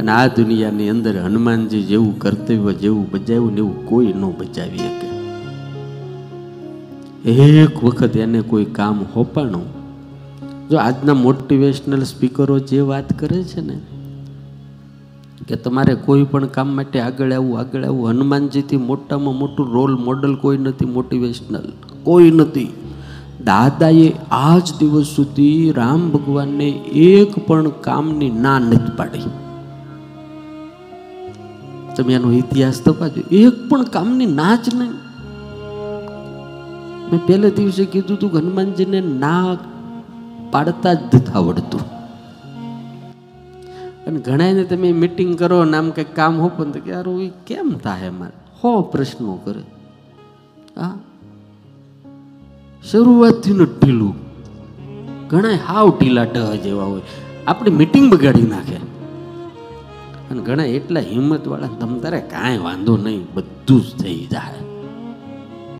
અને આ દુનિયાની અંદર હનુમાનજી જેવું કર્તવ્ય જેવું બજાવ્યું ને એવું કોઈ ન બજાવી શકે. એક વખત એને કોઈ કામ હોપાણું. જો આજના મોટિવેશનલ સ્પીકરો જે વાત કરે છે ને કે તમારે કોઈ પણ કામ માટે આગળ આવવું, હનુમાનજીથી મોટામાં મોટું રોલ મોડલ કોઈ નથી. મોટિવેશનલ કોઈ નથી. દાદાએ આજ દિવસ સુધી રામ ભગવાનને એક પણ કામની ના નથી પાડી. તમે એનો ઇતિહાસ તપાસો, એક પણ કામની ના જ નહીં. મેં પહેલે દિવસે કીધું હતું કે હનુમાનજીને ના પાડતા જ નથી આવડતું. અને ઘણાને તમે મીટિંગ કરો ને આમ કંઈક કામ હોપો ને કે યાર કેમ થાય મારે 100 પ્રશ્નો કરે. હા, શરૂઆતથી ન ઢીલું. ઘણા હાવ ઢીલા ઢ જેવા હોય, આપણી મીટિંગ બગાડી નાખે. અને ઘણા એટલા હિંમત વાળા તમ તારે કાંઈ વાંધો નહીં, બધું જ થઈ જાય.